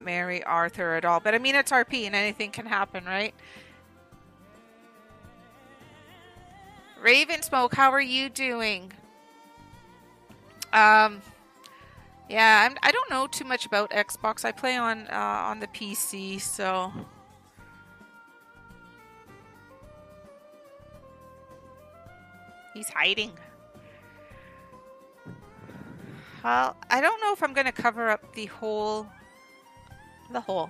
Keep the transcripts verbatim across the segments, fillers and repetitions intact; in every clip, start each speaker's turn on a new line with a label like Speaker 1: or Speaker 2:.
Speaker 1: marry Arthur at all. But I mean, it's R P and anything can happen, right? Raven Smoke, how are you doing? Um, yeah, I'm, I don't know too much about Xbox. I play on uh, on the P C, so... He's hiding. Well, I don't know if I'm going to cover up the whole... The hole.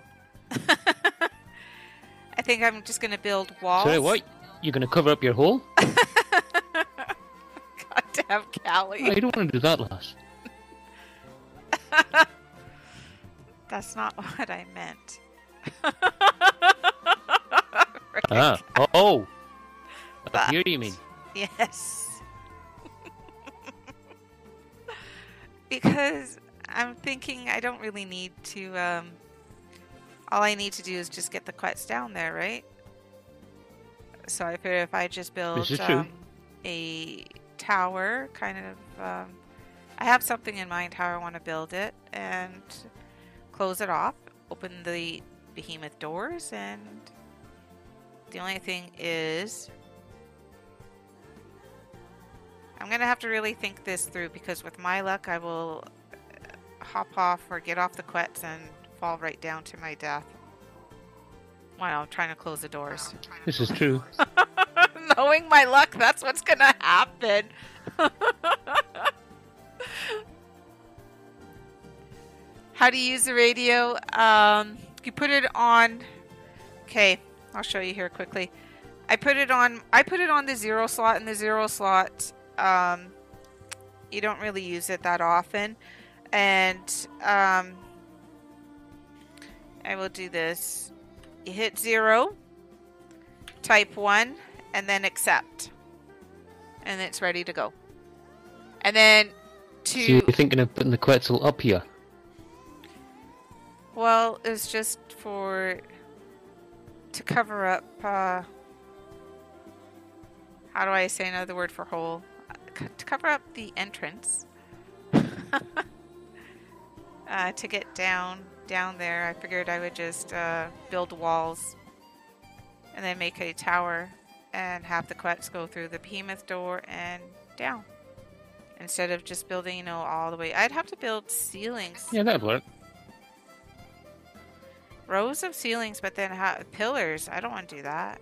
Speaker 1: I think I'm just going to build walls.
Speaker 2: Sorry, what? You're going to cover up your hole?
Speaker 1: Goddamn Callie.
Speaker 2: Oh, you don't want to do that, lass.
Speaker 1: That's not what I meant.
Speaker 2: Ah, oh, oh.
Speaker 1: But,
Speaker 2: Here you mean?
Speaker 1: Yes. Because I'm thinking I don't really need to, um... all I need to do is just get the quets down there, right? So I figure if I just build um, a tower, kind of... Um, I have something in mind how I want to build it, and close it off, open the behemoth doors, and the only thing is... I'm going to have to really think this through, because with my luck I will hop off or get off the quets and fall right down to my death while I'm trying to close the doors.
Speaker 2: This is true.
Speaker 1: Knowing my luck, that's what's going to happen. How to use the radio? Um, you put it on... Okay, I'll show you here quickly. I put it on. I put it on the zero slot, and the zero slot, um, you don't really use it that often. And um, I will do this. You hit zero, type one, and then accept, and it's ready to go. And then to.
Speaker 2: So you're thinking of putting the Quetzal up here?
Speaker 1: Well, it's just for to cover up. Uh, how do I say another word for hole? To cover up the entrance. uh, to get down down there, I figured I would just uh, build walls and then make a tower and have the quets go through the behemoth door and down. Instead of just building, you know, all the way. I'd have to build ceilings.
Speaker 2: Yeah, that'd work.
Speaker 1: Rows of ceilings, but then ha pillars. I don't want to do that.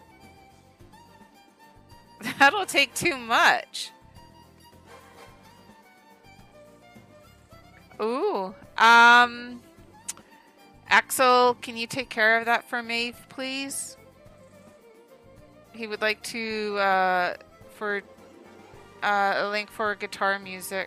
Speaker 1: That'll take too much. Ooh. Um... Axel, can you take care of that for me, please? He would like to, uh, for, uh, a link for guitar music.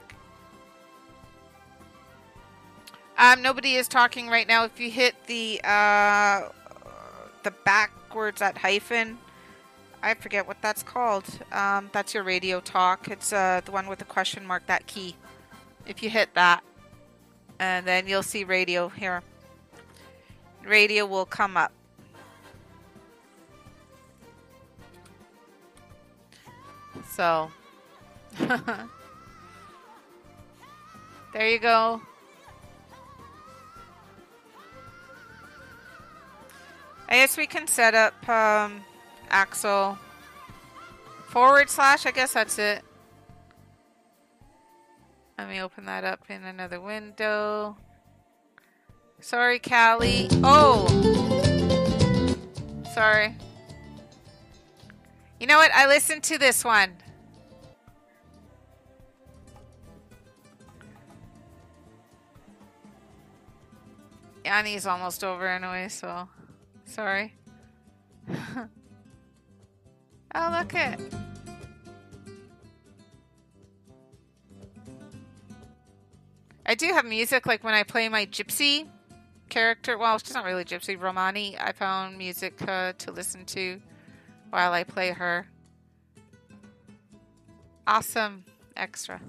Speaker 1: Um, nobody is talking right now. If you hit the, uh, the backwards, that hyphen, I forget what that's called. Um, that's your radio talk. It's, uh, the one with the question mark, that key. If you hit that, and then you'll see radio here. Radio will come up. So, there you go. I guess we can set up um, Axel forward slash. I guess that's it. Let me open that up in another window. Sorry, Callie. Oh! Sorry. You know what? I listened to this one. Yanni's almost over anyway, so... Sorry. Oh, look it. I do have music, like when I play my gypsy character. Well, she's not really gypsy, Romani. I found music uh, to listen to while I play her. Awesome extra.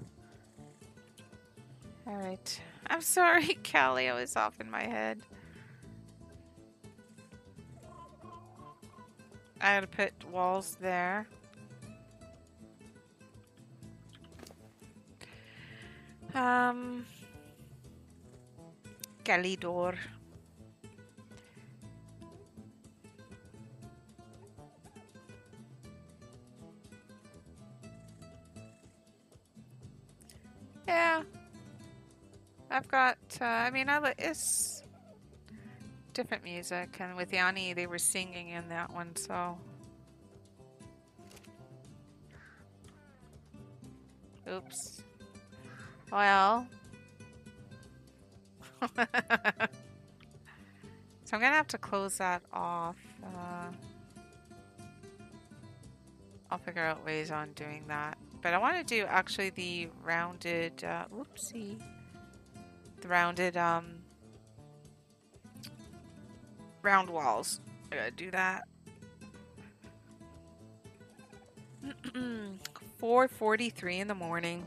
Speaker 1: Alright. I'm sorry, Callie. I was off in my head. I had to put walls there. Um... Calidor. Yeah. I've got, uh, I mean, I, it's different music, and with Yanni, they were singing in that one, so. Oops. Well. So I'm gonna have to close that off. Uh, I'll figure out ways on doing that. But I want to do actually the rounded, uh, whoopsie. The rounded, um, round walls. I gotta do that. four forty-three in the morning.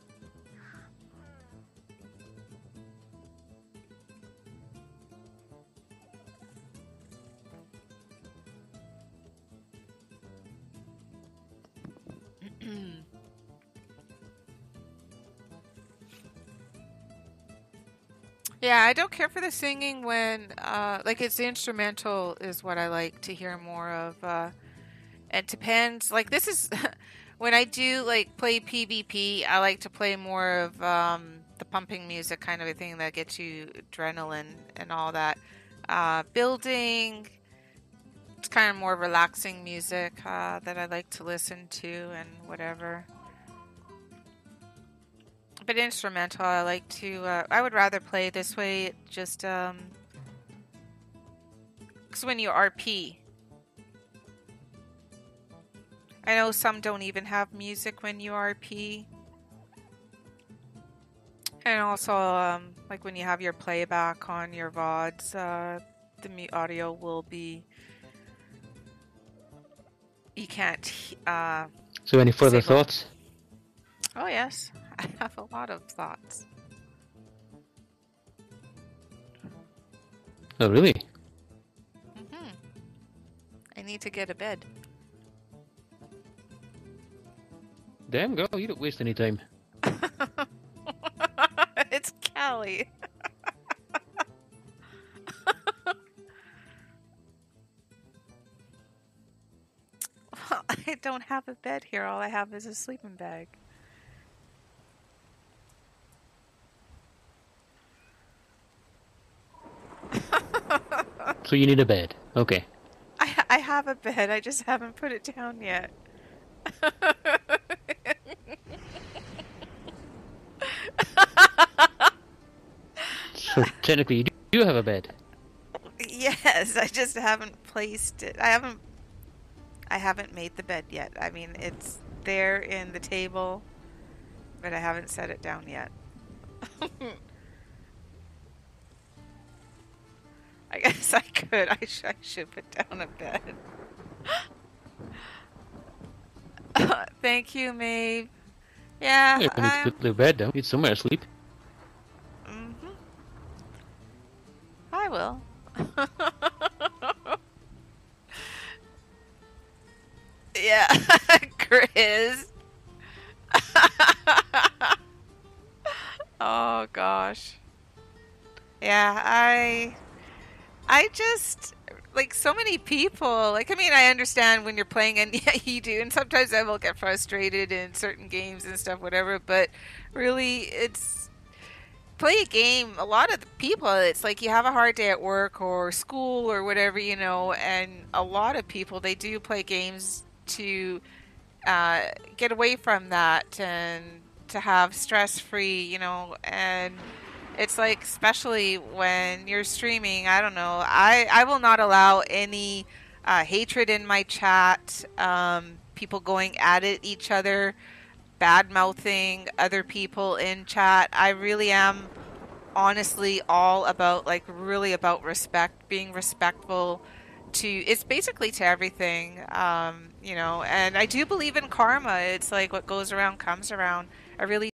Speaker 1: Yeah, I don't care for the singing when, uh, like, it's the instrumental is what I like to hear more of. Uh, it depends. Like, this is, when I do, like, play PvP, I like to play more of um, the pumping music kind of a thing that gets you adrenaline and all that. Uh, building, it's kind of more relaxing music uh, that I like to listen to and whatever. But instrumental, I like to, uh, I would rather play this way, just, um, because when you R P, I know some don't even have music when you R P, and also, um, like when you have your playback on your V O Ds, uh, the audio will be, you can't, uh...
Speaker 2: So any further
Speaker 1: disable.
Speaker 2: thoughts?
Speaker 1: Oh yes. I have a lot of thoughts.
Speaker 2: Oh, really?
Speaker 1: Mm-hmm. I need to get a bed.
Speaker 2: Damn, girl, you don't waste any time.
Speaker 1: It's Callie. Well, I don't have a bed here. All I have is a sleeping bag.
Speaker 2: So you need a bed. Okay.
Speaker 1: I I have a bed. I just haven't put it down yet.
Speaker 2: So technically you do have a bed.
Speaker 1: Yes, I just haven't placed it. I haven't I haven't made the bed yet. I mean, it's there in the table, but I haven't set it down yet. I guess I could. I, sh I should put down a bed. uh, thank you, Maeve. Yeah,
Speaker 2: Yeah, you need to put the bed down. Need somewhere to sleep.
Speaker 1: Mm-hmm. I will. Yeah, Chris. Oh gosh. Yeah, I I just like so many people. Like I mean, I understand when you're playing and yeah, you do. And sometimes I will get frustrated in certain games and stuff whatever, but really it's play a game. A lot of the people, it's like you have a hard day at work or school or whatever, you know, and a lot of people they do play games to uh, get away from that and to have stress-free, you know, and it's like especially when you're streaming, I don't know, I, I will not allow any uh, hatred in my chat, um, people going at it each other, bad-mouthing other people in chat. I really am honestly all about like really about respect, being respectful to it's basically to everything, um, you know, and I do believe in karma. It's like what goes around comes around. I really